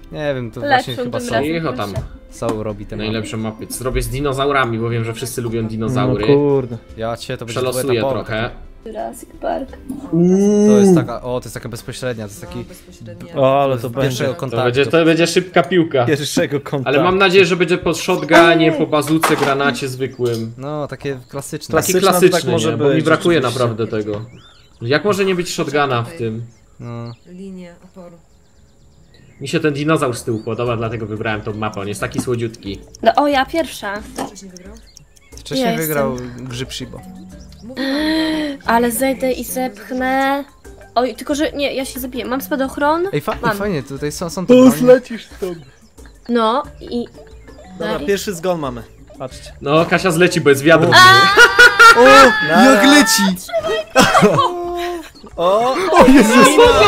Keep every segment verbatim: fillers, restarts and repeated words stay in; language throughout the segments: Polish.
Nie wiem, to Lepszą właśnie chyba tym są. razem. Cicho tam. Są robi te mapy. Najlepsze mapy. Zrobię z dinozaurami, bo wiem, że wszyscy lubią dinozaury. No kurde. Ja cię to będzie Przelosuję dwuetapowe. trochę. Jurassic Park. To jest taka, o, to jest taka bezpośrednia, to jest taki O, ale to z pierwszego będzie. To kontaktu. będzie, to będzie szybka piłka. Pierwszego kontaktu. Ale mam nadzieję, że będzie po shotgunie, po bazuce, granacie zwykłym. No, takie klasyczne. Taki Klasyczna to klasyczny, tak może nie? Bo mi być, brakuje rzeczywiście. naprawdę tego. Jak może nie być shotguna w tym? No. Linie oporu. Mi się ten dinozaur z tyłu podoba, dlatego wybrałem tą mapę. On jest taki słodziutki. No o, ja pierwsza. Wcześniej wygrał? Wcześniej Ja wygrał Grzyb Shibo. Ale zejdę i zepchnę. Oj, tylko że nie, ja się zabiję. Mam spadochron? Ej, fa Mam. fajnie, tutaj są, są te Tu bronie. zlecisz stąd. No i... Dobra, Dari? pierwszy zgon mamy. Patrzcie. No, Kasia zleci, bo jest wiatr. O, Jak leci! O, O Jezus!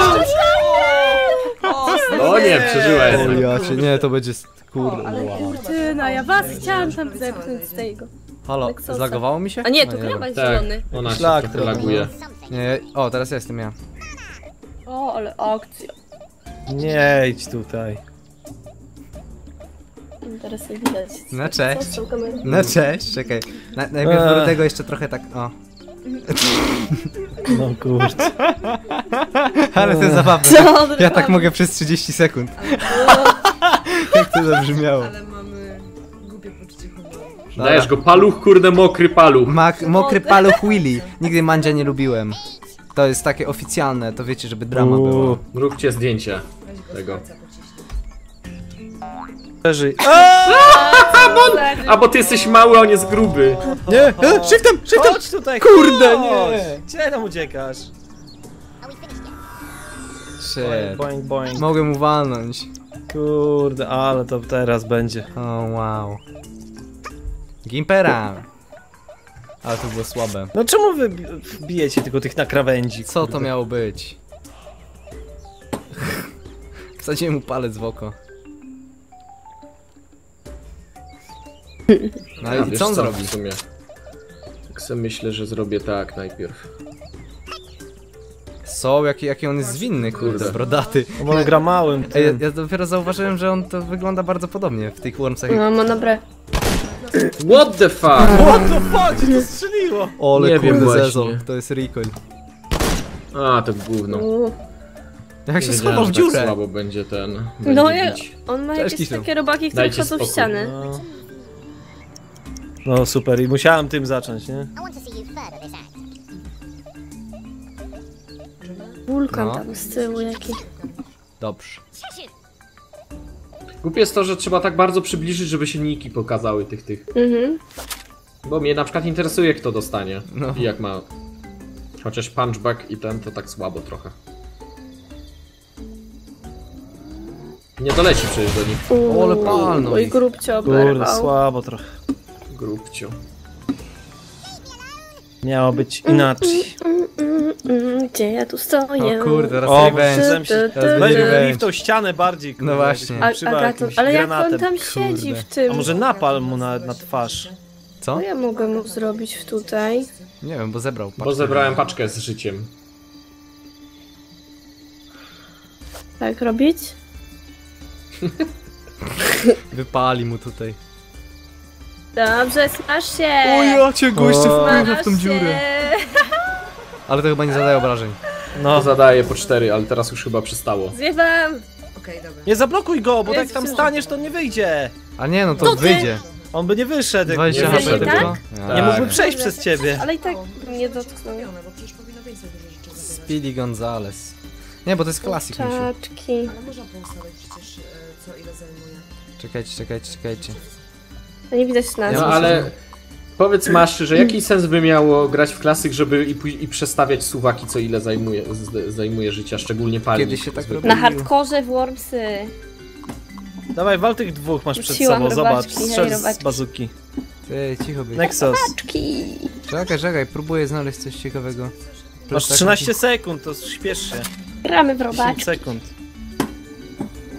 O nie, przeżyła O jednak. ja cię, nie, to będzie... Kurde, Ale wow. kurtyna, ja was chciałam tam zepchnąć z tego. Halo, Nexusa. zlagowało mi się? A nie, tu dobra. kraba jest Tak, zielony. ona się Szlak trochę trochę, laguje. Nie, o, teraz ja jestem ja. O, ale akcja. nie idź tutaj. Teraz nie widać. No cześć. Co z tą kamerą? No cześć, czekaj. Na, najpierw Eee. do tego jeszcze trochę tak, o. No kurde. Ale to jest zabawne. Dobra, Ja tak mogę przez trzydzieści sekund. Jak to zabrzmiało. Ale mamy głupie poczucie humoru. Dajesz go, paluch, kurde, mokry paluch. Mak mokry paluch Willy. Nigdy mandzia nie lubiłem. To jest takie oficjalne, to wiecie, żeby drama Uuu. było. Róbcie zdjęcie Weź go tego. z palca pociśnij. Przeżyj. A bo ty jesteś mały, a on jest gruby. Nie, e, shiftem, shiftem! Chodź tutaj, Kurde, chodź. nie. Gdzie tam uciekasz? Shit. Boing, boing. Mogę mu walnąć. Kurde, ale to teraz będzie. O, wow. Gimpera. Ale to było słabe. No czemu wy bi- bijecie tylko tych na krawędzi? Co to kurde? miało być? Wsadziłem mu palec w oko. No A, i wiesz co on zrobi? w sumie? Tak sobie myślę, że zrobię tak najpierw. So, jaki, jaki on jest zwinny, kurde, Kurde. brodaty. No bo on gra małym. Ej, ja, Tym. ja dopiero zauważyłem, że on to wygląda bardzo podobnie w tych Wormsach. No, ma dobre. What the fuck? What the fuck? To strzeliło! Ole, Nie wiem kurde, właśnie. zezol, to jest recoil. A, to gówno. U. Jak Nie się wiedziałem, schował w że tak dziurę? słabo będzie ten. No, będzie ja, bić. on ma Cześć, jakieś Kisu. takie robaki, które Dajcie wchodzą w spokój. ściany. No. No super, i musiałem tym zacząć, nie? Wulkan No. tam z tyłu jaki. Dobrze. Głupie jest to, że trzeba tak bardzo przybliżyć, żeby się niki pokazały tych tych. Mhm. Bo mnie na przykład interesuje, kto dostanie. No. I jak ma. Chociaż punchback i ten to tak słabo trochę. Nie doleci przecież do nich. Uuu, Ole, palnął Mój ich. grób cię Kurde, oberwał. słabo trochę. Grubcio. Miało być inaczej. Mm, mm, mm, Gdzie ja tu stoję? O kurde, teraz O, revenge. chcę się... Tu, tu, Teraz tu, będzie tu. revenge. w tą ścianę bardziej, kurde, No właśnie. jakbyś A, mi przybał Agaton, jakimś ale jak on granatem. tam siedzi Kurde. w tym? A może napal mu na, na twarz? Co? Co ja mogę mu zrobić w tutaj? Nie wiem, bo zebrał. Bo paczkę. zebrałem paczkę z życiem. Tak robić? Wypali mu tutaj. Dobrze, smaż się! O ja cię goście O. wpływa w tą Smaż dziurę. się! Ale to chyba nie zadaje obrażeń. To No. zadaję po cztery, ale teraz już chyba przystało. Zjewam! Okej, dobra. Nie zablokuj go, bo Jest jak tam wciąż. staniesz, to nie wyjdzie. A nie, no to, To ty. wyjdzie. On by nie wyszedł. dwadzieścia Nie H P wyszedł, tylko. tak? Ja. Nie mógłby Tak. przejść przez ciebie. Ale i tak O, nie dotknął. zrobione, bo przecież powinno więcej dużo rzeczy zabierać. Speedy Gonzales. Nie, bo to jest klasik, misiu. Czaczki. Ale można poustawiać przecież, e, co ile zajmuje. Czekajcie, czekajcie, czekajcie. To nie widać nas. No ale powiedz Masz, że jaki sens by miało grać w klasyk, żeby i, pój- i przestawiać suwaki, co ile zajmuje, z, zajmuje życia, szczególnie palnik. Kiedy się tak zwykły. Na hardkorze w Wormsy. Dawaj, wal tych dwóch masz przed Rzuciłam sobą, zobacz, robaczki, hej, strzel z robaczki. bazuki. Ty, cicho być. Nexus. Czaczki. Czekaj, czekaj, próbuję znaleźć coś ciekawego. Masz trzynaście sekund, to śpiesz się. Gramy w dziesięć robaczki. sekund.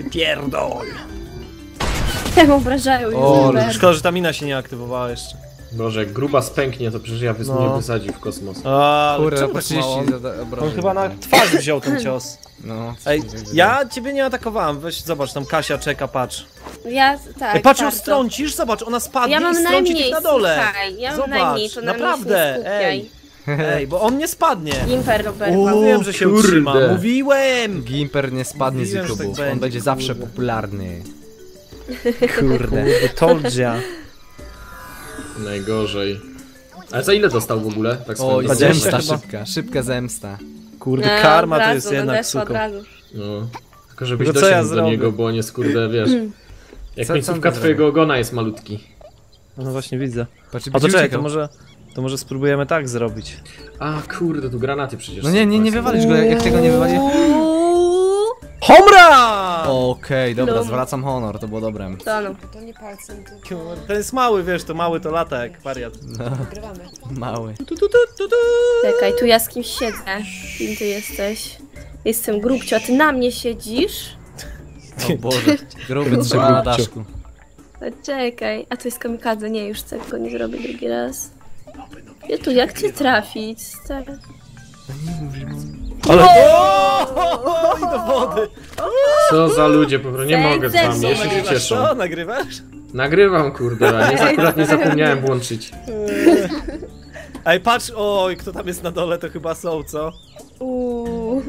Pierdol. Temu obrażają O, youtuber. Szkoda, że ta mina się nie aktywowała jeszcze. Boże, jak gruba spęknie, to przecież ja bym No. mnie wysadził w kosmos. A, Kurde, czemu po tak mało? trzydzieści zada- obrażeń. On chyba na twarz wziął ten cios. No. Ej, tak wydaje. ja ciebie nie atakowałem, weź zobacz, tam Kasia czeka, patrz. Ja, tak, Ej, patrz, ją bardzo. strącisz, zobacz, ona spadnie Ja i mam strąci najmniej, tych na dole. słuchaj, ja mam Zobacz, najmniej, to na naprawdę, mnie się nie skupiaj. ej. Ej, bo on nie spadnie. Gimper Robert. Ja wiem, że się kurde. utrzyma, mówiłem! Gimper nie spadnie z Mówiłem, że YouTube'ów, tak on będzie, będzie zawsze kurde. popularny. Kurde, told ya. Najgorzej. Ale za ile dostał w ogóle? Tak swoją Oj, drogą? dwadzieścia zemsta chyba. szybka, szybka zemsta. Kurde, No, karma od to razu, jest jednak nadeszła od suko. razu. No. Tylko żebyś Tylko co ja dosięgł do zrobię? niego, bo on jest kurde, wiesz. Jak Co- co końcówka on twojego ogona jest malutki. No właśnie widzę. Patrz, A to będzie czekaj, uciekał. to może, to może spróbujemy tak zrobić. A kurde, tu granaty przecież No są. nie, nie, nie wywalisz go, jak jak tego nie wywalisz. Uuu, Homra! Okej, dobra, Lum. zwracam honor, to było dobre. to no. To nie palcem, tylko Ten jest mały, wiesz, to mały to lata jak wariat. wygrywamy. Mały. Tu, tu, tu, tu, tu. Czekaj, tu ja z kimś siedzę. Kim ty jesteś? Jestem grubcio, a ty na mnie siedzisz? O Boże, gruby trzyma na daszku. A czekaj, a to jest kamikadze, nie, już tego nie zrobię drugi raz. Ja tu, jak cię trafić? Tak. Ale... O, i do wody! Co za ludzie, po prostu nie mogę z wami, ja się nie Nagrywasz cieszę. to? Nagrywasz? Nagrywam kurde, a nie, akurat nie zapomniałem włączyć. Ej, patrz, oj, kto tam jest na dole, to chyba są, co? Uuu.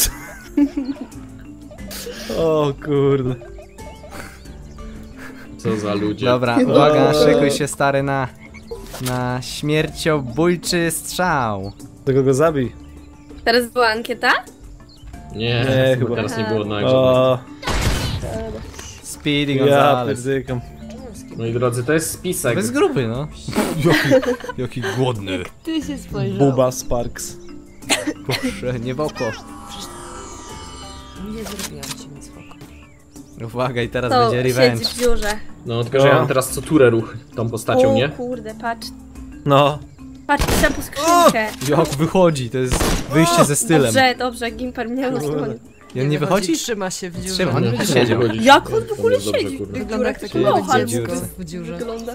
O kurde. Co za ludzie. Dobra, uwaga, szykuj się stary na... Na śmierciobójczy strzał. Tego go zabij. Teraz była ankieta? Nie, Nie, chyba chyba. teraz nie było na O, Speedy ja Gonzales. pierdykam. Moi drodzy, to jest spisek. Bez grupy, no. Jaki, jaki głodny. Ty się spojrzał. Buba Sparks. Boże, nie w oko. Nie zrobiłam ci nic w oko. Uwaga, i teraz To będzie revenge. siedzi w dziurze. No, tylko że ja mam teraz co turę ruch tą postacią, O nie? kurde, patrz. No. Patrz, tam po skrzynkę. Jak wychodzi, to jest wyjście ze stylem. Dobrze, dobrze, Gimper mnie Kurde. osłonił. I on nie wychodzi? Trzyma się w dziurze. Trzyma, on nie Nie będzie siedział. wychodzić. Jak on w To ogóle jest dobrze, siedzi? kurde. Wygląda jak taki Siedzi mały w dziecko dziurce. w dziurze. Wygląda.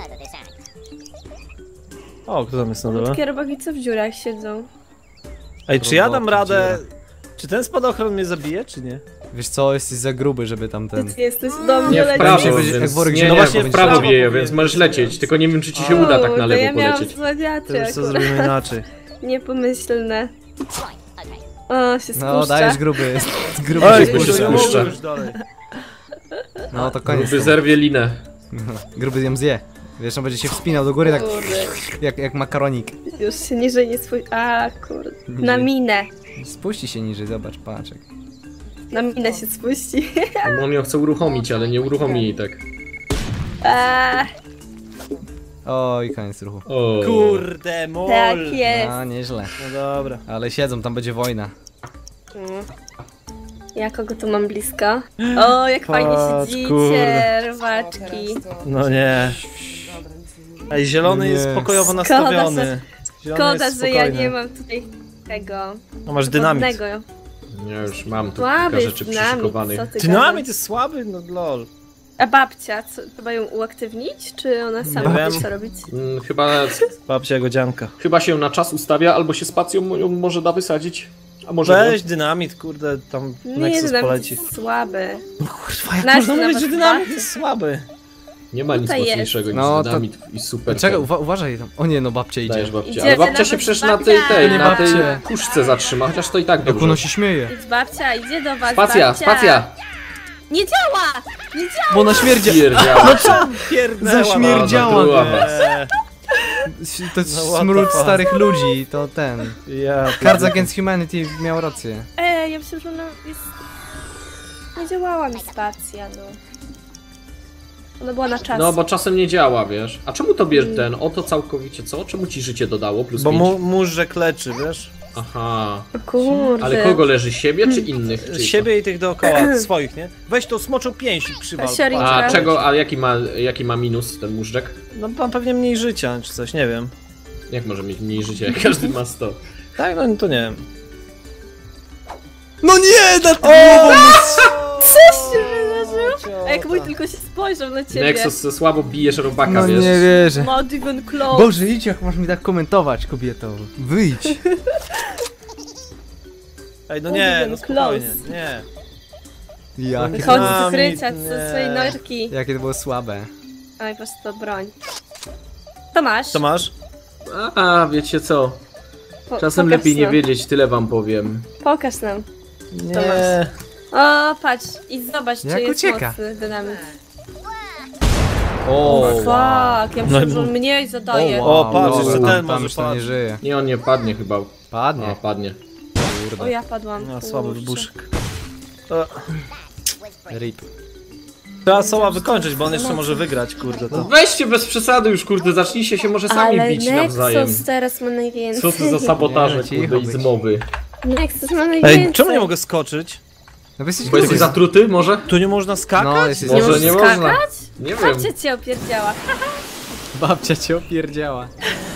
O, kto tam jest na dole? Takie robawice w dziurach siedzą. Ej, czy ja dam Roboty, radę... Czy ten spadochron mnie zabije, czy nie? Wiesz co, jesteś za gruby, żeby tamten... Ty jesteś do mnie Nie w lecieć. prawo, Musi być jak więc worek nie, zielonego, nie, właśnie w będzie prawo prawo wieje, powinien więc możesz być. lecieć, tylko nie wiem czy ci się O, uda tak na to lewo ja miałam polecieć. To złodziaczy już co akurat. zrobimy inaczej. Niepomyślne. O, się spuszcza. No, dajesz gruby. Gruby Ej, się bo się kurde, spuszcza. nie spuszcza. mogę już dalej. No to koniec. Gruby zerwie linę. Gruby ją zje. Wiesz, on będzie się wspinał do góry tak Kurde, jak, jak makaronik. już się niżej nie swój... A, kurde. Na minę. Spuści się niżej, zobacz, paczek. Na minę się spuści. No, bo on ją chce uruchomić, ale nie uruchomi jej tak. A, Oj, koniec ruchu. O. Kurde, mol! tak jest. A, nieźle. No dobra. Ale siedzą, tam będzie wojna. Mm. Ja kogo tu mam blisko? O, jak fajnie Patrz, siedzicie, kurde. robaczki. Teraz to... No nie. Dobra, nic nie mówię. Ej, zielony Nie. jest pokojowo Szkoda, nastawiony. Zielony Szkoda, jest że ja spokojny. nie mam tutaj tego... No masz dynamit. wodnego. Ja już mam tu Słaby kilka jest rzeczy dynamit, przyszykowanych. co ty Dynamit gadasz? jest słaby? No lol. A babcia, co, trzeba ją uaktywnić, czy ona sama Nie wie wiem. co robić? Mm, Chyba, Babcia Godzianka. chyba się na czas ustawia, albo się spacją ją może da wysadzić. A może Weź dynamit, kurde, tam Nie, Nexus dynamit poleci. jest słaby. No kurwa, jak Znaczy, można mówić, nawet że dynamit babcia. jest słaby? nie. Nie ma nic Tutaj jest. mocniejszego niż No, to- dynamit i super. Czekaj, ten. uwa uważaj tam. O nie, no babcia idzie. Dajesz babcie. Idzie, Ale babcia nawet się przecież na babcia. tej, tej, Nie na tej babcie. puszce zatrzyma, chociaż to i tak Jak dobrze. ono się śmieje. Idź babcia, idzie do was, Spacja, babcia. spacja! Nie działa! Nie działa! Bo ona śmierdzi. Pierdziała. Pierdnęła, Zaśmierdziała. no, Eee, To jest No, what smród the fuck. starych ludzi, to ten. ja Cards Against Humanity miał rację. Ej, ja myślę, że ona jest... Nie działała mi spacja, no. Ona była na czas. No bo czasem nie działa, wiesz. A czemu tobie ten, oto całkowicie co? Czemu ci życie dodało? Plus Bo pięć? mu, murzek leczy, wiesz? Aha. O kurde. Ale kogo leży? Siebie czy innych? Czy Siebie i tych dookoła, swoich, nie? Weź tą smoczą pięść i przywal. Kasiori- A czego, a jaki ma, jaki ma minus ten móżdżek? No mam pewnie mniej życia, czy coś, nie wiem. Jak może mieć mniej życia, jak każdy ma sto? Tak, no to nie wiem. No nie, nad głową mu Co się wydarzyło? A jak mój tylko się spojrzał na ciebie. Nexus, słabo bijesz robaka, No wiesz? nie wierzę. Not even close. Boże, idź, jak masz mi tak komentować, kobieto. Wyjdź. Ej, no nie, no Close. spokojnie, nie. Jakie, Chodź A, z ukrycia, nic co nie. swojej norki. jakie to było słabe. Oj, po prostu to broń. To masz? Co masz? A, wiecie co? Po, Czasem pokaż lepiej nie nam. wiedzieć, tyle wam powiem. Pokaż nam. Nie. O, patrz i zobacz, Jak czy jest ucieka. mocny dynamit. O, Fuck, ja No myślałem, i- że on mniej zadaje. O, O, patrz, dobra, jeszcze tam, ten tam może już tam nie padł. żyje. Nie, on nie padnie chyba. Padnie. A, padnie. O, Kurde. ja padłam. No, słaby Kurczę. wybuszek. To... Rip. Trzeba Soła wykończyć, bo on jeszcze może wygrać, kurde, to. Weźcie bez przesady już, kurde, zacznijcie się może sami Ale bić nawzajem. Nexus teraz ma najwięcej. Co to za sabotaże, Nie, cicho kurde, i być. zmowy? Nexus ma najwięcej. Ej, czemu nie mogę skoczyć? No bo jesteś Bo jesteś gruby. zatruty, może? Tu nie można skakać? No, jesteś Nie Może możesz nie skakać? można. Nie wiem. Babcia cię opierdziała. Babcia cię opierdziała.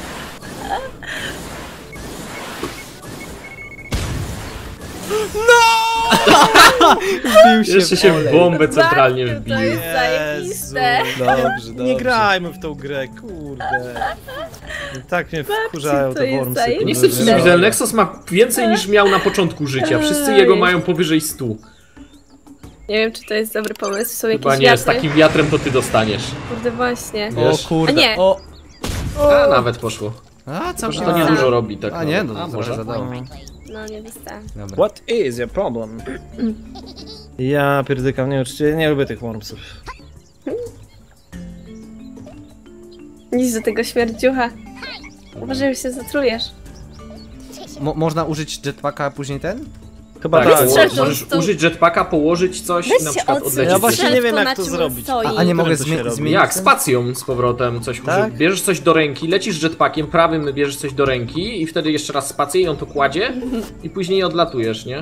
No! Wbił się Jeszcze w się w olej. bombę centralnie Babciu, to wbije. jest zajebiste. Dobrze, Nie dobrze. grajmy w tą grę, kurde. Tak mnie wkurzają to te jest wormsy. zajebiste. Nie kurde, chcę że- przymówić, ale Nexus ma więcej niż miał na początku życia. Wszyscy jego mają powyżej stu. Nie wiem, czy to jest dobry pomysł. Są Chyba jakieś nie, z wiatry. takim wiatrem to ty dostaniesz. Kurde, właśnie. O Wiesz? kurde. A nie. O. A, nawet poszło. A, co Może to nie dużo robi tak. A nie, nawet. no A, to może. trochę zadało. No, nie dostałem. Dobra. What is your problem? Ja pierdykam, nie, oczywiście nie lubię tych wormsów. Nic do tego śmierdziucha. Uważaj, że się zatrujesz. Mo można użyć jetpacka, a później ten? Chyba Tak, tak. poło- Strzelcą możesz z tą- użyć jetpacka, położyć coś Weź i na się przykład odsuń. odlecieć. Ja właśnie gdzieś. nie wiem, To, jak na to czym zrobić. stoi. A, a nie mogę to się zmie robi? zmienić? Jak? ten? Spacją z powrotem coś Tak? użyć. Bierzesz coś do ręki, lecisz jetpackiem, prawym bierzesz coś do ręki i wtedy jeszcze raz spację i on to kładzie i później odlatujesz, nie?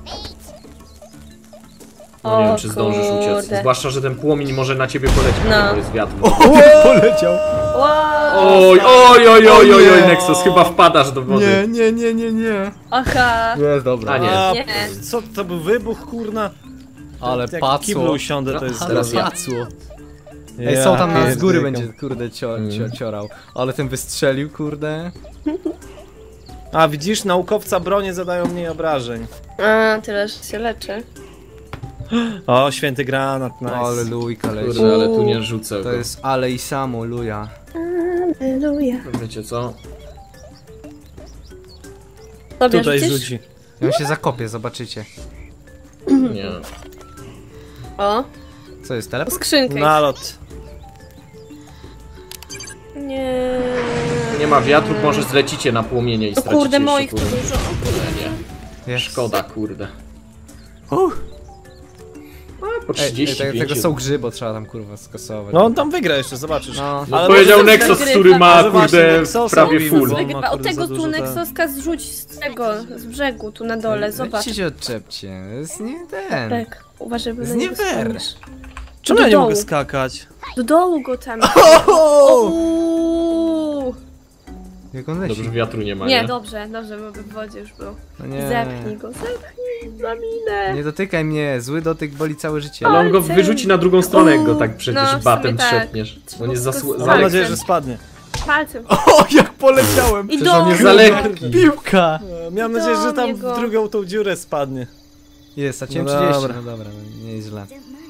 No nie O wiem, czy zdążysz uciec. kurde. Zwłaszcza, że ten płomień może na ciebie polecieć, No. bo jest wiatr. Poleciał. Wow. Oj, oj, oj, oj, oj, oj, nie. Nexus, chyba wpadasz do wody. Nie, nie, nie, nie, nie. Aha. Jest dobra. A nie. A, Nie. co to był wybuch, kurna? Ale Jak pacło. kiblu usiądę, to jest Ale teraz ja. pacło. Ej, są tam Ja z góry pierdykam. będzie, kurde, cio, Mm. cio, ciorał. Ale ten wystrzelił, kurde. A widzisz, naukowca bronie zadają mniej obrażeń. A, tyle, że się leczy. O, święty granat, nice. Ale lujka leci. Kurde, ale tu nie rzucę To go. jest ale i samo, luja. Aleluja. Wiecie co? Tobie Tutaj rzucisz? rzuci. Ja się zakopie, zobaczycie. Nie. O, Co jest, teleport? skrzynkę. Nalot. Nie. Nie ma wiatru, może zlecicie na płomienie i O stracicie kurde, jeszcze moich tu płomienie. dużo. Nie, Jest. szkoda, kurde. Uff. A, po Ej, ej, trzydzieści tego, pięć. tego są grzybo, trzeba tam kurwa skasować. No on tam wygra jeszcze, zobaczysz. No. No, Ale powiedział może Nexus, wygrywa. który ma, Może właśnie kurde, Nexusa prawie ubijmy, full. bo- Wygrywa. ma, O kurde, tego za tu dużo, tak. Nexoska zrzuć z tego, z brzegu, tu na dole, zobacz. Weźcie się odczepcie, to jest nie ten. Tak, uważaj, bo To na jest niego nie fair. spadniesz. Czemu Do ja nie dołu. mogę skakać? Do dołu go tam. O! Uuu. Jak on leci? Dobrze, wiatru nie ma, Nie, nie? dobrze, dobrze, bo by w wodzie już był. No nie. Zepchnij go, zepchnij za minę. Nie dotykaj mnie, zły dotyk boli całe życie. Ale on go Palcem. wyrzuci na drugą stronę, jak go tak przecież No, w sumie batem tak. trzepniesz. On jest za, Tylko sł- z za Mam Palcem. nadzieję, że spadnie. Palcem. O, jak poleciałem! I Przecież on do jest za lekki. Piłka! E, Miałem nadzieję, że tam niego. w drugą tą dziurę spadnie. Jest, a cię No trzydzieści. dobra. No dobra, no nie jest źle.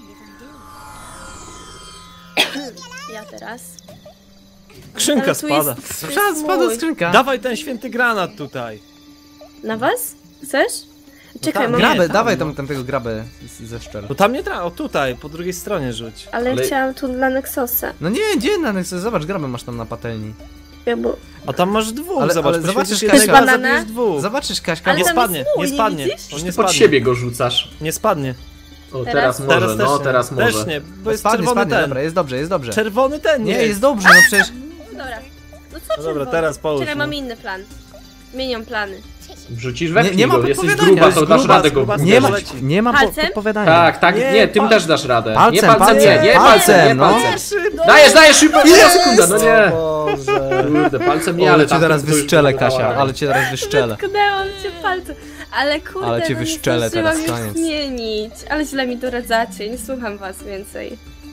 Ja teraz. Skrzynka Ale tu jest- spada. tu jest Słyszałem, spadła mój. skrzynka. Dawaj ten święty granat tutaj. Na was? Chcesz? Czekaj, tak, mam... gra- Grabę, tam, dawaj no. tam, tam tego grabę z- ze szczel. Bo tam nie tra... O tutaj, po drugiej stronie rzuć. Ale, Ale- chciałam tu dla Nexosa. No nie, gdzie na Nexus? Zobacz, grabę masz tam na patelni. Ja, bo... A tam masz dwóch, Ale- zobacz, ale poświęcisz zobaczysz, jednego, Kasia- a zabijesz dwóch. Zobaczysz, Kaśka, Ale Nie tam spadnie, jest mój, nie nie spadnie. widzisz? On nie Ty spadnie. pod siebie go rzucasz. Nie spadnie. O, Teraz? teraz może, Teraz też no nie. teraz może. Też nie, bo jest spadnie, czerwony spadnie, ten. dobra, jest dobrze, jest dobrze. Czerwony ten Nie, jest. jest dobrze, no przecież... Dobra. No co No dobra, czerwony? teraz połóż. Czekaj, no. mam inny plan. Zmieniam plany. Wrzucisz Nie- wepchnij nie ma go, jesteś podpowiadania. gruba, Jest to dasz gruba, radę go gruba, Nie ma, uderzyć. nie ma po, Palcem? podpowiadania. Tak, tak, Nie, nie, tym pal- też dasz radę. Palcem, nie palcem, palcem, nie, nie palcem, palcem, nie no. palcem. Dajesz, dajesz, szybko, jedna sekunda, no nie. Boże. Kurde, palcem nie, Nie, ale ale cię tamten teraz to już wyszczelę, powodowała. Kasia, ale cię teraz wyszczelę. Tknęłam cię palcem. Ale kurde, Ale cię no wyszczelę nie zdążyłam teraz, już koniec. zmienić. Ale źle mi doradzacie, nie słucham was więcej.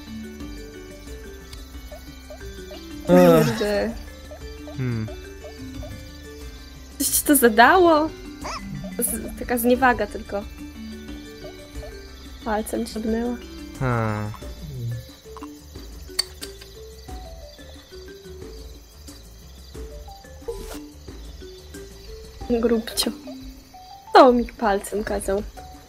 Ech. Kurde. Hmm. Coś ci to zadało? Z, taka zniewaga tylko. Palcem ciągnęła. Hmm. Grubcio. To mi palcem kazał.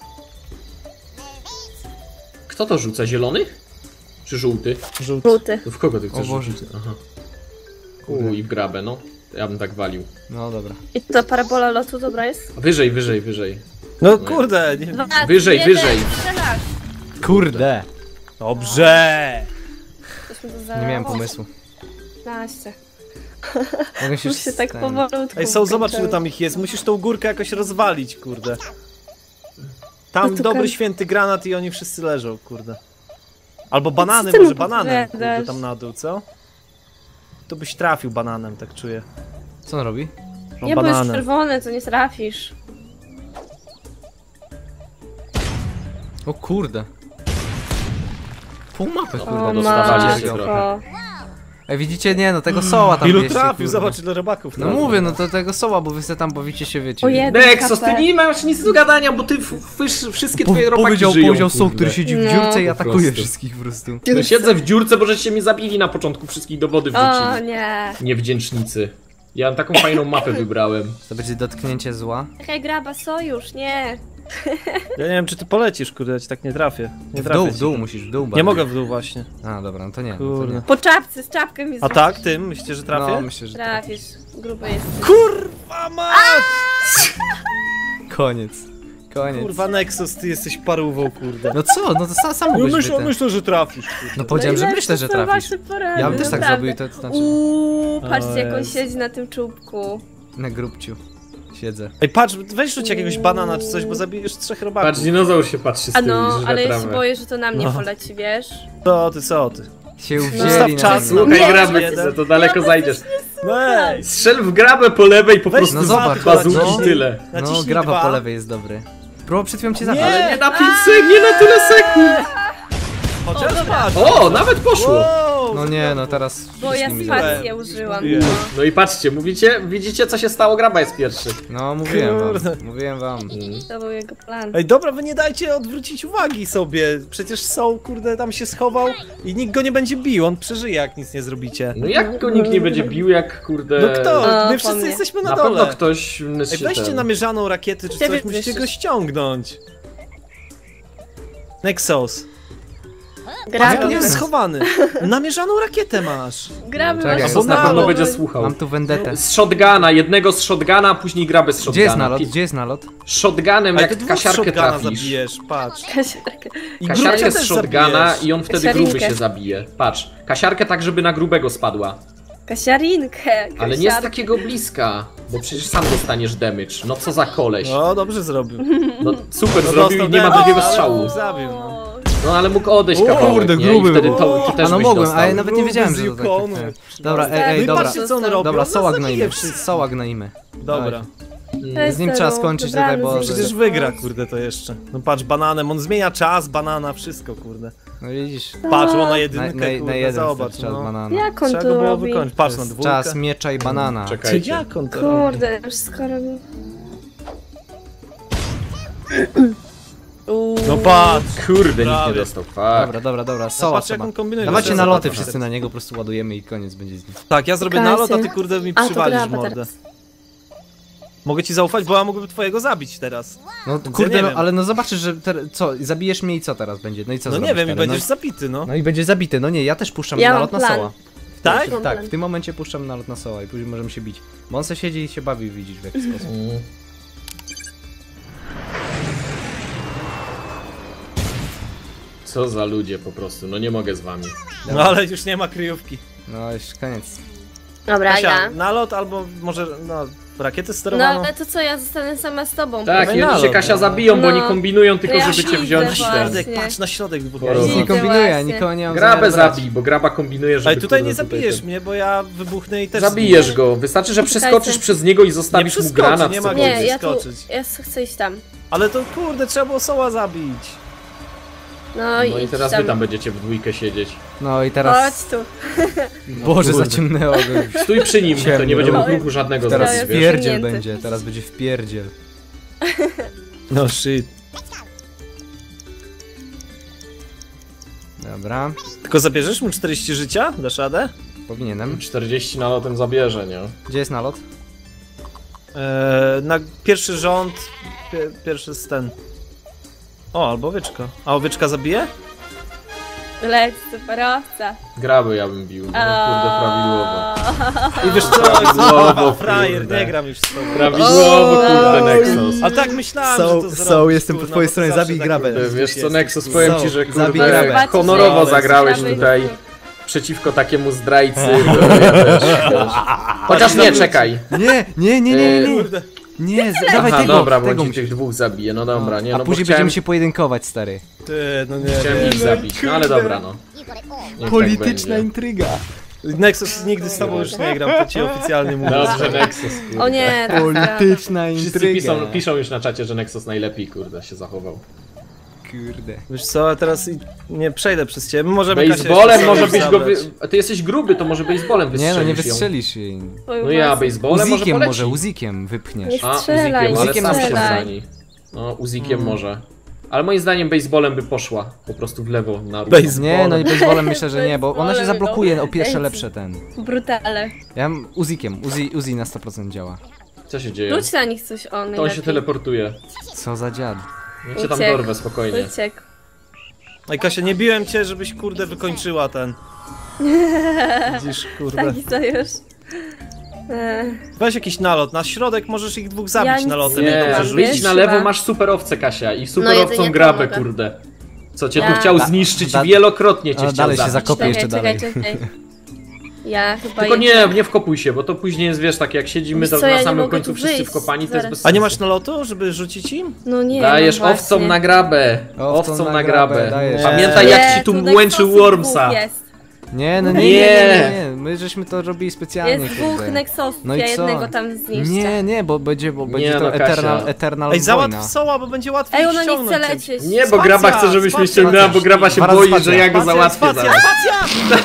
Kto to rzuca? Zielony? Czy żółty? Żółty. Żółty. To w kogo ty O chcesz Boże. rzucić? Aha. U, i w grabę, no. Ja bym tak walił. No dobra. I to parabola lotu dobra jest? Wyżej, wyżej, wyżej. No kurde, nie... Dwa, Wyżej, jeden, wyżej. strzelasz. Kurde! Dobrze! Tośmy to za Nie miałem pomysłu. piętnaście. Mogę się, Już się tak ten- powolutku. Ej, są, zobacz ile wkręcały. tam ich jest. Musisz tą górkę jakoś rozwalić, kurde. Tam No to dobry kan- święty granat i oni wszyscy leżą, kurde. Albo banany, ty może mi bananem, kurde, opowiadasz? tam na dół, co? To byś trafił bananem, tak czuję. Co on robi? No, Nie, bo jest bananem. czerwone, to nie trafisz. O kurde. Pół mapy kurde O dostawaliście matko. trochę. Ej, widzicie? Nie, no tego soła tam Ilu wieście, trafił, kurde. zobacz ile rybaków No trafił. mówię, no to tego soła, bo wy sobie tam bawicie się, wiecie. O jeden Nexus, ty K P. nie masz nic do gadania, bo ty f- f- wszystkie Po, twoje robaki powiedział, żyją, powiedział soł, kurde. który siedzi w No. dziurce i Po atakuje prostu. wszystkich po prostu. No siedzę w dziurce, bo żeście mnie zabili na początku, wszystkich do wody O wrzucili. nie. Niewdzięcznicy. Ja taką fajną mapę wybrałem. To będzie dotknięcie zła. Czekaj, graba, sojusz, nie. Ja nie wiem czy ty polecisz, kurde, ja ci tak nie trafię. Nie W trafię dół, w ci. dół musisz, w dół Nie bardziej. mogę w dół właśnie. A, dobra, no to nie. No, to Kurde. nie. Po czapce, z czapką mi A zrobisz. tak, tym? Myślicie, że trafię? No, myślę, że Trafisz, gruby jest. Kurwa mać! koniec. Koniec. Kurwa Nexus, ty jesteś parówą, kurde. No co? No to sam, sam No mogłeś myślę, by ten... myślę, że trafisz, kurde. No powiedziałem, że Najlepsze myślę, że są trafisz. wasze porady, Ja bym też tak naprawdę. zrobił, to, to znaczy Uuu, patrzcie O jak on Jezu. siedzi na tym czubku. na grubciu siedzę. Ej, patrz, weź rzuć jakiegoś banana czy coś, bo zabijesz trzech robaków. Patrz, dinozaur się patrzy z A tyłu no, i żre ale ja się trawę. boję, że to na mnie No. poleci, wiesz? Co ty, co ty? Się Zostaw uwzięli na czas, mnie. Słuchaj, Nie, grabę, jeden. chcę, to daleko Ja zajdziesz. Ej! Strzel w grabę po lewej, po Weź prostu no z zobacz, bazuki no. i tyle. No, Naciśnij graba dwa. po lewej jest dobry. Próbował przed chwilą cię zabić. Nie! Ale nie na pięć sekund, nie na tyle sekund! Chociaż patrz! O, nawet poszło! Wow, No nie, no teraz... Bo ja wszystkim mi spację zabrałem. użyłam. Mówiłem. No. No i patrzcie, mówicie, widzicie co się stało, graba jest pierwszy. No, mówiłem wam, Kurde. mówiłem wam. To był jego plan. Ej, dobra, wy nie dajcie odwrócić uwagi sobie. Przecież Soul, kurde, tam się schował i nikt go nie będzie bił, on przeżyje jak nic nie zrobicie. No jak go nikt nie będzie bił, jak kurde... No kto? O, My po wszyscy mnie. jesteśmy na, Na dole. pewno ktoś... Ej, weźcie namierzaną rakietę czy Ciebie coś, musicie wyższysz. go ściągnąć. Nexus. Patrz, Graby, on jest schowany. Namierzaną rakietę masz. graby Czekaj, masz bo na pewno mało. będzie słuchał. Mam tu vendetę. Z shotguna, jednego z shotguna, a później grabę z shotguna. Gdzie jest nalot? Pi- Gdzie jest nalot? Shotgunem, Ale ty jak dwóch kasiarkę shotguna trafisz. zabijesz, patrz. Kasiarkę. I Kasiarkę grubcia z też shotguna zabijesz. i on wtedy Kasiarinkę. gruby się zabije. Patrz, kasiarkę tak, żeby na grubego spadła. Kasiarinkę. Ale nie z kasiarkę. takiego bliska, bo przecież sam dostaniesz damage. No co za koleś. O, dobrze zrobił. No super No zrobił i dostał nie ma damage, drugiego ale strzału. Zabił, no. O, No ale mógł odejść O, kawałek, kurde, nie? gruby I wtedy był. to, ty też A no byś mogłem, dostał. ale nawet nie Gruby wiedziałem, z że to tak... Yukonu. tak, tak. Dobra, ej, ej, No i dobra. patrzcie co on robi. Dobra, on soła nas zabije gnoimy. wszystkich. Soła gnoimy. Dobra. Mm. Z nim trzeba skończyć tutaj, bo- Przecież wygra, kurde, to jeszcze. No patrz, bananem, on zmienia czas, banana, wszystko, kurde. No widzisz. Patrz, on na Na, jedynkę, na, kurde, na jeden zobacz, czas no. banana. Jak on Trzeba to go było robi? wykończyć, To patrz na jest dwójkę. czas miecza i banana. Ty, Czekajcie. jak on to robi? Kurde, już skoro mi... No patrz! Kurde, nikt nie Prawie. dostał. Fuck. Dobra, dobra, dobra, soła patrz, jak trzeba. on kombinuje. Dawajcie Dobra, naloty zobacz. wszyscy na niego, po prostu ładujemy i koniec będzie z nim. Tak, ja zrobię Czekajcie. nalot, a ty kurde mi A, to przywalisz graba mordę. teraz. Mogę ci zaufać, bo ja mógłbym twojego zabić teraz. No ja kurde, nie no, wiem. ale no zobaczysz, że ter... co, zabijesz mnie i co teraz będzie? No i co No nie zrobisz wiem, i teraz? będziesz no, zabity, no. no i będzie zabity, no nie, ja też puszczam Ja mam nalot na plan. soła. Tak? Mam Tak, plan. w tym momencie puszczam nalot na soła i później możemy się bić. Bo on se siedzi i się bawi, widzisz w jaki sposób. Mm. Co za ludzie po prostu, no nie mogę z wami. No ale już nie ma kryjówki. No już koniec. Dobra, Kasia, ja. nalot albo może, no, rakietę No sterowaną. ale to co, ja zostanę sama z tobą. Tak, Dawaj i oni się nalot, Kasia no. zabiją, bo No. oni kombinują tylko, No ja żeby cię widzę wziąć i właśnie. ten. Środek, patrz na środek w ogóle. Choroba. Nie Widzę kombinuję, właśnie. nikogo nie mam Grabę zamiaru brać. zabij, bo graba kombinuje, żeby... Ale tutaj nie kurde, zabijesz ten- mnie, bo ja wybuchnę i też Zabijesz go, wystarczy, że przeskoczysz Czekajcie. przez niego i Nie zostawisz mu przeskoczy, granat. nie ma cokolwiek. Nie, ja tu, skoczyć. ja chcę iść tam. Ale to kurde, trzeba było soła zabić. No, No i idź teraz tam. wy tam będziecie w dwójkę siedzieć. No i Chodź teraz... tu. Boże, Kurde. zaciemnęło go. Stój przy nim, to Ciemno. nie będzie mógł Oj. ruchu żadnego Teraz zrobić, jest wiesz? wpierdziel Zamknięty. będzie, teraz będzie wpierdziel. No shit. Dobra, Tylko zabierzesz mu czterdzieści życia? Dasz radę? powinienem. czterdzieści nalotem zabierze, nie? Gdzie jest nalot? Eee, na pierwszy rząd, pie, pierwszy z ten. O, albo owieczka. A owieczka zabije? Leć, superowca. Graby ja bym bił, no kurde, prawidłowo. I wiesz co, Prawidłowo, frajer, kurde. nie gram już z tobą. Prawidłowo, kurde, Nexus. A tak myślałem, So- że to so, zrobisz, jestem po kurna, twojej bo ty stronie, zawsze zabij tak grabę. robisz. Wiesz co, Jesteś. Nexus, powiem So, ci, że zabij kurde, grabę. honorowo So, zagrałeś Grabę tutaj jest- przeciwko takiemu zdrajcy. to ja też, wiesz. Chociaż nie, czekaj. Nie, nie, nie, nie, nie. Kurde. Nie, z- dawaj Aha, tego, dobra, bo tego ci musisz. tych dwóch zabije, no dobra, nie, A no bo później chciałem, będziemy się pojedynkować, stary. Ty, no nie, chciałem nie. ich zabić, no ale dobra, no. Niech Polityczna tak intryga. Nexus, nigdy z tobą już nie gram, to ci oficjalnie mówię. będzie. Dobrze, Nexus, kurde. O nie, tak. Polityczna Wszyscy intryga. piszą, piszą już na czacie, że Nexus najlepiej, kurde, się zachował. Kurde. Wiesz co, teraz i- nie przejdę przez ciebie. Możemy Kasię Baseballem jeszcze może sobie byś go wy... zabrać. A ty jesteś gruby, to może baseballem Nie wystrzelisz no, nie ją. wystrzelisz jej. No ja, baseballem może Uzikiem poleci. może, uzikiem wypchniesz. Nie A, strzelaj, uzikiem, ale nie sam się strzelaj. stanie. No, uzikiem może. Ale moim zdaniem baseballem by poszła. Po prostu w lewo na ruch. Baseball. Nie, no i baseballem myślę, że nie, bo ona się Baseballem, zablokuje no. o pierwsze Ej, lepsze ten. Brutale. Ja mam uzikiem, uzi, uzi na sto procent działa. Co się dzieje? Rzuć na nich coś, on To on się najlepiej. teleportuje. Co za dziad. Ja cię tam Uciekł. dorwę spokojnie. Uciekł. Ej Kasia, nie biłem cię, żebyś kurde wykończyła ten. Widzisz, kurde. Taki sojusz. Eee, Weź jakiś nalot, na środek możesz ich dwóch zabić Ja nic nalotem. nie jak Nie, mam, dobrze wyjdź wiesz, na chyba. lewo, masz superowcę Kasia i superowcą jedzenie grabę, pomogę. kurde. Co cię Ja- tu chciał Da- zniszczyć da- wielokrotnie cię A, chciał dalej się zabić. zakopie. Kopię czekaj, jeszcze czekaj, dalej. czekaj. Ja chyba Tylko jednak- nie, nie wkopuj się, bo to później jest, wiesz, tak jak siedzimy, Wiesz to co, na ja nie samym mogę końcu tu wszyscy wyjść, wkopani, to jest zaraz. bez A nie sensu. masz nalotu, żeby rzucić im? No nie, Dajesz no owcom właśnie. na grabę. Owcom Owcom na na grabę, grabę. dajesz. Pamiętaj Nie, jak ci tu tutaj młęczył Nexusów Wormsa. dwóch Jest, Nie, no nie, nie, Nie. nie, nie, nie. My żeśmy to robili specjalnie, jest dwóch kurde. Nexusów, No i ja co? jednego tam zniszczę. Nie, nie, bo będzie, bo będzie no, to Kasia. eternal, eternal Ej, załatw wojna. soła, bo będzie łatwiej Ej, ich ona nie ściągnąć chce czymś. lecieć. Nie, bo Spacja, graba chce, żebyśmy spacja, ściągnęła, bo graba się Dwa razy boi, spacja. że ja go Spacja, załatwię spacja, zaraz. spacja!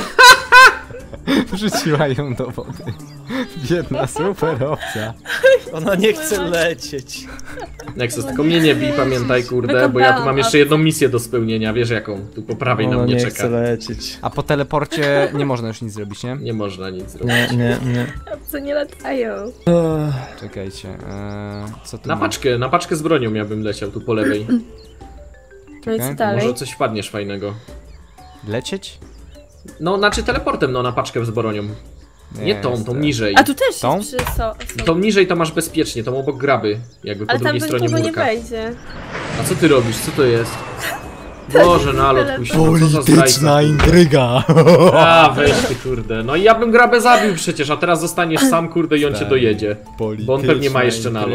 Wrzuciła ją do wody. Biedna super opcja. Ona nie chce lecieć. Nexus, tylko mnie nie bij, pamiętaj, kurde, bo ja tu Wykopałam mam jeszcze jedną misję do spełnienia, wiesz jaką? Tu po prawej na Ona mnie nie czeka. chce lecieć. A po teleporcie nie można już nic zrobić, nie? Nie można nic zrobić. Nie, nie, nie. Co nie latają. Czekajcie, eee, co tu Na mam? paczkę, na paczkę z bronią ja bym leciał tu po lewej. No i co Czekaj, dalej? Może coś wpadniesz fajnego. Lecieć? No, znaczy teleportem, no, na paczkę z bronią. Nie tą, tą jestem. niżej. A tu też Tą? jest przy so, so. Tą niżej to masz bezpiecznie, tą obok graby, jakby po Ale tam drugiej bym stronie kogo nie murka. wejdzie. A co ty robisz? Co to jest? Boże, nalot puścił. Co za zdrajca. intryga. A, weź ty, kurde. No i ja bym grabę zabił przecież, a teraz zostaniesz sam, kurde, i on cię dojedzie. Bo on pewnie ma jeszcze nalot.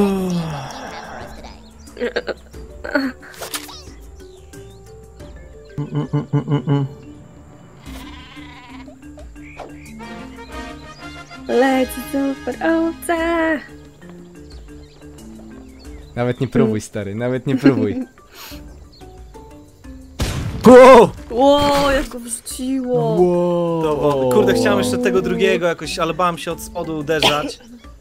Leci super owca. Nawet nie próbuj, stary, nawet nie próbuj. Ło, jak go wrzuciło. Do wody. Kurde, chciałem jeszcze tego drugiego jakoś, ale bałem się od spodu uderzać.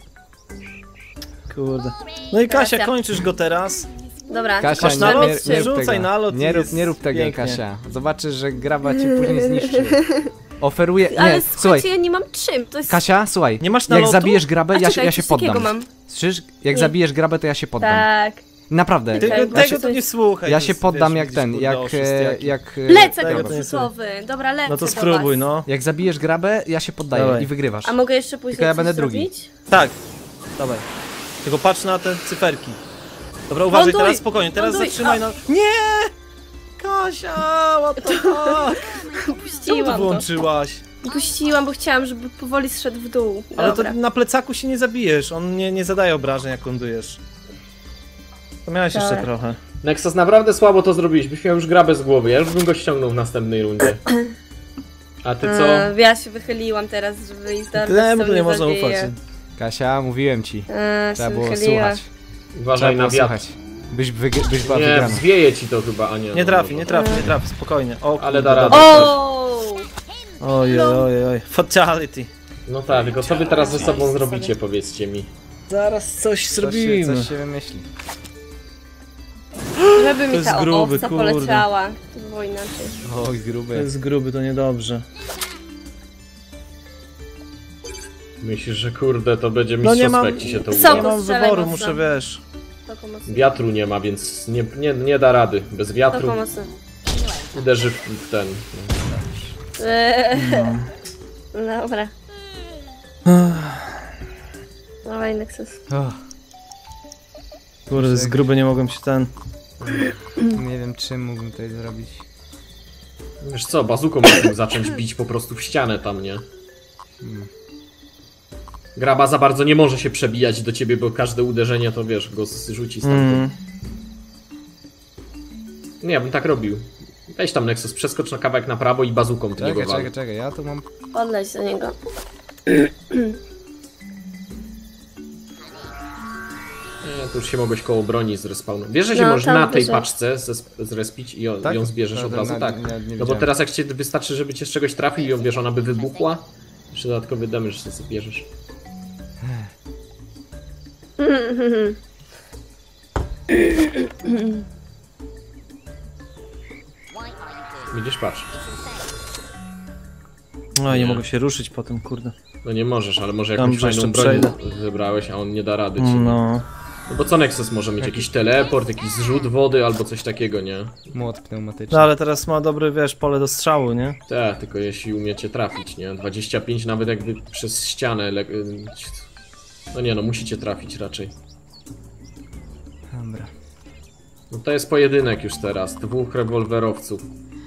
Kurde. No i Kasia, Kasia. kończysz go teraz. Dobra, Kasia, Masz nie, nalot? nie, nie rób Rzucaj tego. nalot Nie i rób, jest nie rób tego, pięknie. Kasia. Zobaczysz, że graba cię później zniszczy. Oferuję, nie, ale słuchaj, słuchajcie, ja nie mam czym. To jest... Kasia, słuchaj. Nie masz Jak nalotu? zabijesz grabę, A ja się, czekaj, ja się coś takiego poddam. mam. Słyszysz? Jak Nie. zabijesz grabę, to ja się poddam. Tak. Naprawdę. Tego, Czekaj, Ja tego się, to nie słuchaj. ja to się jest, poddam wiesz, jak widzisz, ten, kurde, jak, oszust e, jaki. jak... e, Lecę Tego go to nie brzusowy. Dobra, lecę No to do spróbuj, was. no. Jak zabijesz grabę, ja się poddaję Dawaj. i wygrywasz. A mogę jeszcze później Tylko ja coś będę drugi. zrobić? Tak. Dawaj. Tylko patrz na te cyferki. Dobra, uważaj, Ląduj! teraz spokojnie, teraz Ląduj! zatrzymaj na... Nie! Kasia, what the fuck? Czemu to Puściłam to. wyłączyłaś? Puściłam, bo chciałam, żeby powoli zszedł w dół. Ale Dobra. to na plecaku się nie zabijesz, on nie, nie zadaje obrażeń jak lądujesz. To miałeś Tak. jeszcze trochę. Nexus, naprawdę słabo to zrobiłeś, byś miał już grę bez głowy, ja już bym go ściągnął w następnej rundzie. A ty co? E, ja się wychyliłam teraz, żeby iść do Temu to nie można ufać. Kasia, mówiłem ci. E, Trzeba się było wychyliła. słuchać. Uważaj Trzeba na było wiatr. słuchać. Byś, wyg- byś była Nie, wygrana. zwieje ci to chyba, a nie. Nie no, trafi, no, nie trafi, nie trafi, spokojnie. O, Ale kurde, da radę. dobra. O! Ojej, ojej, ojej. Fatality. No tak, tylko co wy teraz ze sobą zrobicie, powiedzcie mi. Zaraz coś Coś się, zrobimy. coś się wymyśli. Żeby mi jest ta gruby, owca kurde. poleciała. To było inaczej. Oj, To gruby. jest gruby, to niedobrze. Myślisz, że kurde, to będzie No nie mistrzostwo, mam- jak ci się to Są- uda. Nie mam strzelaj wyboru, mocno. muszę, wiesz. To pomocne. Wiatru nie ma, więc nie, nie, nie da rady. Bez To wiatru pomocne. uderzy w, w ten. Eee, Dobra. Dawaj, Nexus. Oh, Kurde, z gruby nie mogłem się ten... nie wiem, czym mógłbym tutaj zrobić. Wiesz co, bazuką mógłbym zacząć bić po prostu w ścianę tam, nie? Hmm. Graba za bardzo nie może się przebijać do ciebie, bo każde uderzenie to wiesz, go zrzuci stamtąd. Mm. Nie, ja bym tak robił. Weź tam Nexus, przeskocz na kawałek na prawo i bazuką ty niego Czekaj, wal. czekaj, czekaj, ja tu mam... Podleć do niego. Nie, to już się mogłeś koło broni zrespawnować. Wiesz, że się No, możesz tam na tej wyżej. paczce zes- zrespić i ją, Tak? ją zbierzesz No, od to razu, na- tak. nie- nie No bo widziałem. teraz jak cię wystarczy, żeby cię z czegoś trafił i ją wiesz, ona by wybuchła, jeszcze dodatkowy damage sobie bierzesz. Widzisz, patrz. No nie Nie. mogę się ruszyć po tym, kurde. No nie możesz, ale może Tam jakąś fajną jeszcze broń przejdę. wybrałeś, a on nie da rady ci. No. No. bo co Nexus może mieć? Jakiś teleport, jakiś zrzut wody albo coś takiego, nie? Młot pneumatyczny. No ale teraz ma dobre, wiesz, pole do strzału, nie? Tak, tylko jeśli umiecie trafić, nie? dwadzieścia pięć nawet jakby przez ścianę. Le... No nie no, musicie trafić raczej. Dobra. No to jest pojedynek już teraz, dwóch rewolwerowców.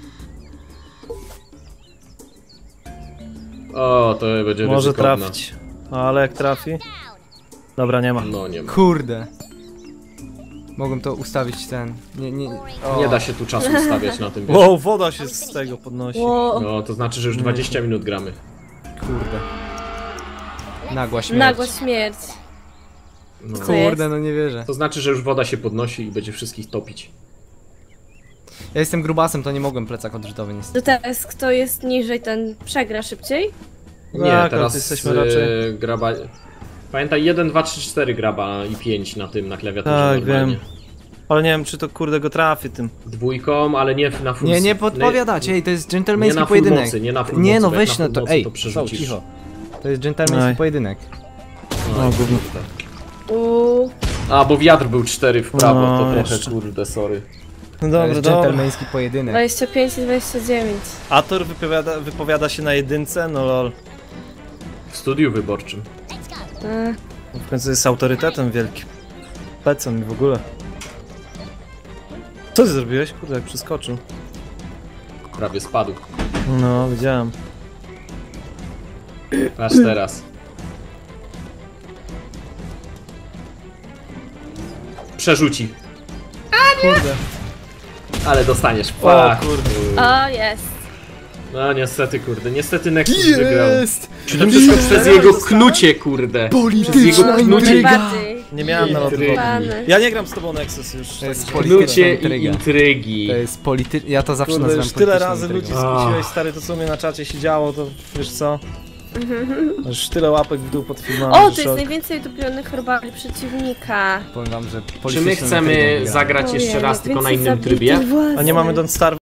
O, to będzie Może ryzykowne. trafić. No, ale jak trafi? Dobra, nie ma. No nie ma. Kurde. Mogłem to ustawić ten... Nie, nie... O. Nie da się tu czasu stawiać na tym, wiesz. Wow, woda się z tego podnosi. Ło, No to znaczy, że już dwadzieścia minut gramy. Kurde. Nagła śmierć. nagła śmierć. No. Co jest? Kurde, no nie wierzę. To znaczy, że już woda się podnosi i będzie wszystkich topić. Ja jestem grubasem, to nie mogłem plecak odrzutowy niestety. To teraz kto jest niżej, ten przegra szybciej? Nie, Tak, teraz jesteśmy e, raczej- graba... Pamiętaj, jeden, dwa, trzy, cztery graba i pięć na tym, na klawiaturze Tak, normalnie. wiem. Ale nie wiem, czy to kurde go trafi tym. Dwójką, ale nie na full... Nie, nie podpowiadacie, ej, to jest Nie dżentelmeński na full pojedynek. mocy, nie na full Nie, mocy, no bo jak weź na no full to, mocy, ej, to Są, przerzucisz. cicho. To jest dżentelmeński Aj. pojedynek. No, O, gówno. Uuu. A, bo wiatr był cztery w prawo, No, to trochę jeszcze. kurde, sorry. No To dobra, jest dobra. dżentelmeński pojedynek. dwadzieścia pięć i dwadzieścia dziewięć. Ator wypowiada, wypowiada się na jedynce, no lol. W studiu wyborczym. E, W końcu jest autorytetem wielkim. Pecem i w ogóle. Co ty zrobiłeś? Kurde, jak przeskoczył. Prawie spadł. No, widziałem. Aż teraz. Przerzuci. Kurde. Ale dostaniesz. O Pach. kurde. O, jest. No niestety, kurde. Niestety Nexus wygrał. Czy to Jest! wszystko przez Teraz jego dostałem? knucie, kurde. Przez jego Polityczna knucie, intryga. Najbardziej. Nie miałem nawet Intrygi. wyboru. Pany. Ja nie gram z tobą Nexus już. To jest tak. polityczna knucie i intryga. intrygi. To jest polity... Ja to zawsze Kurde, nazywam już tyle polityczną razy ludzi intrygą. skróciłeś, stary, to co mnie na czacie się działo, to wiesz co? Już tyle łapek w dół pod filmami. O, że to jest szok. najwięcej utopionych robali przeciwnika. Powiem wam, że Czy polityczną my chcemy intrygą wygrałem. zagrać jeszcze Ojej, raz, tylko na najwięcej innym trybie? zabitych własnych. A nie mamy Don't Starve